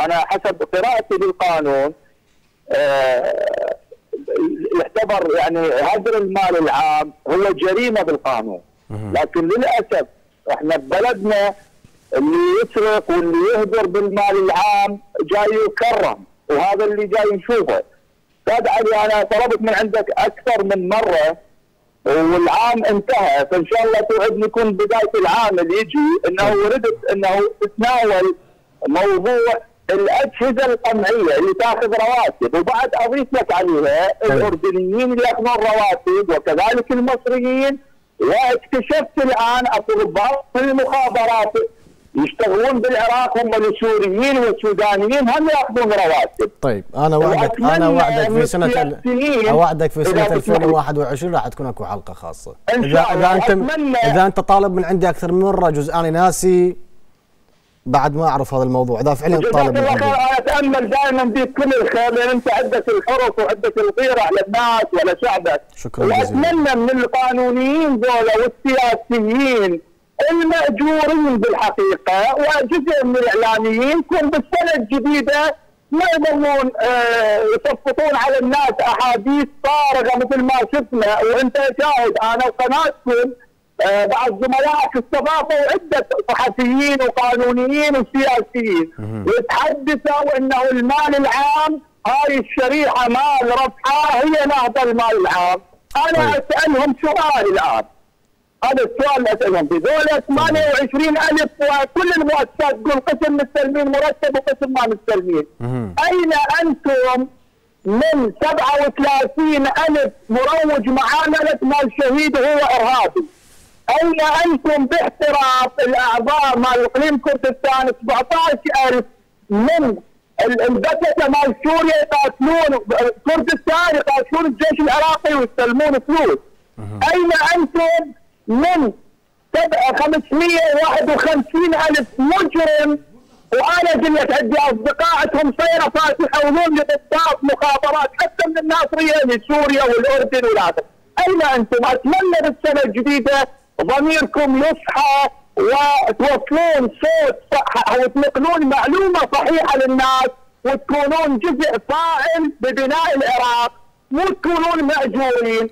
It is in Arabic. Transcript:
انا حسب قراءتي للقانون يعتبر يعني هدر المال العام هو جريمه بالقانون، لكن للاسف احنا ببلدنا اللي يسرق واللي يهدر بالمال العام جاي يكرم، وهذا اللي جاي نشوفه. استاذ علي انا طلبت من عندك اكثر من مره والعام انتهى، فان شاء الله توعدني يكون بدايه العام اللي يجي انه وردت انه تتناول موضوع الاجهزه القمعيه اللي تاخذ رواتب، وبعد اضيف لك عليها الاردنيين اللي ياخذون رواتب وكذلك المصريين. واكتشفت الان اطباء في المخابرات يشتغلون بالعراق هم السوريين والسودانيين هم ياخذون رواتب. طيب انا اوعدك في سنه 2021 راح تكون اكو حلقه خاصه. اذا انت طالب من عندي اكثر من مره جزء ناسي بعد ما اعرف هذا الموضوع، اذا فعلا طالب من عندي. انا اتامل دائما بك كل الخير لان انت عندك الحرص وعندك الغيره على الناس وعلى شعبك. شكرا جزيلا. واتمنى من القانونيين ذولا والسياسيين المأجورين بالحقيقه وجزء من الاعلاميين يكون بالسنه الجديده ما يظلون يصفطون على الناس احاديث فارغه مثل ما شفنا. وانت شاهد انا وقناتكم بعض زملائك استضافوا عده صحفيين وقانونيين وسياسيين يتحدثوا انه المال العام هاي الشريحه مال ربحها هي نهضه المال العام. انا اسالهم سؤال الان، هذا السؤال اللي اسالهم فيه، ذولا 28,000 وكل المؤسسات تقول قسم مستلمين مرتب وقسم ما مستلمين. اين انتم من 37,000 مروج معامله مال شهيد وهو ارهابي؟ اين انتم باحتراف الاعضاء مال اقليم كردستان 17,000 من البتة مال سوريا يقاتلون كردستان يقاتلون الجيش العراقي ويستلمون فلوس؟ اين انتم من 551,000 مجرم؟ وانا قلت عندي اصدقاء عندهم صيره فاتحون لضباط مخابرات حتى من الناصريه لسوريا والاردن والعراق. اين انتم؟ اتمنى بالسنه الجديده ضميركم يصحى وتوصلون صوت صح وتنقلون معلومه صحيحه للناس وتكونون جزء فاعل ببناء العراق، مو تكونون مأجورين.